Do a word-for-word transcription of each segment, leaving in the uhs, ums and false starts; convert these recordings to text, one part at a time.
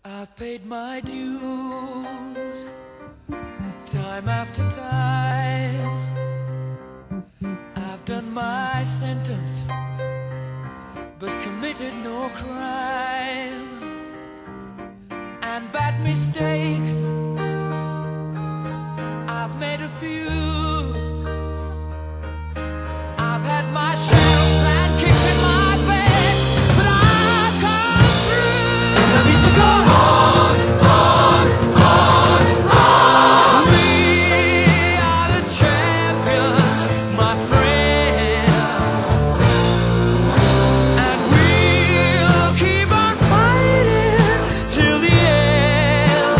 I've paid my dues, time after time. I've done my sentence, but committed no crime. And bad mistakes, I've made a few. I've had my shells and kicked in my bed, but I've come through. I need to go on, on, on, on. We are the champions, my friends, and we'll keep on fighting till the end.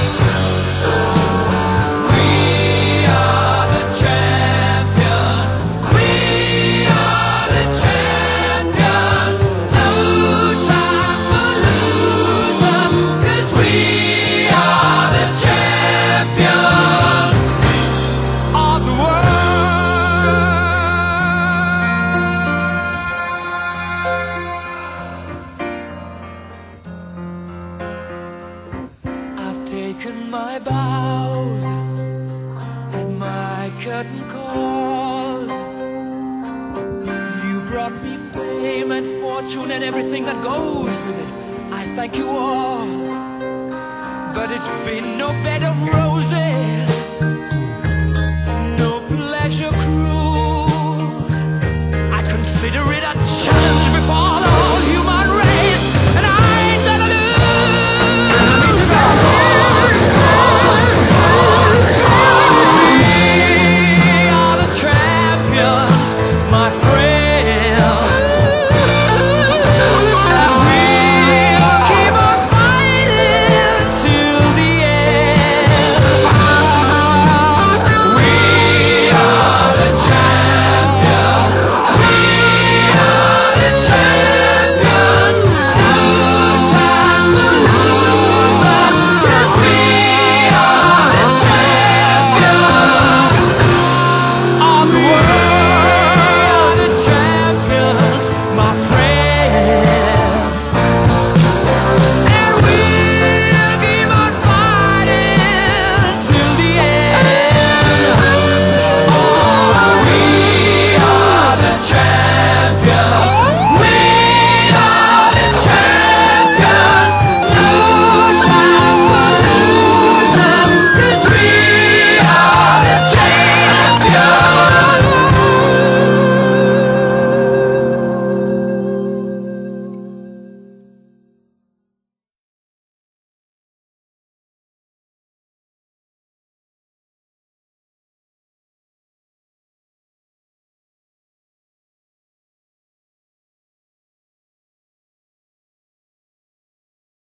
We are the champions. We are the champions. No time for losers, 'cause we are the champions of the world. I've taken my bows and my curtain calls. You brought me fame and fortune and everything that goes with it. I thank you all, but it's been no bed of roses.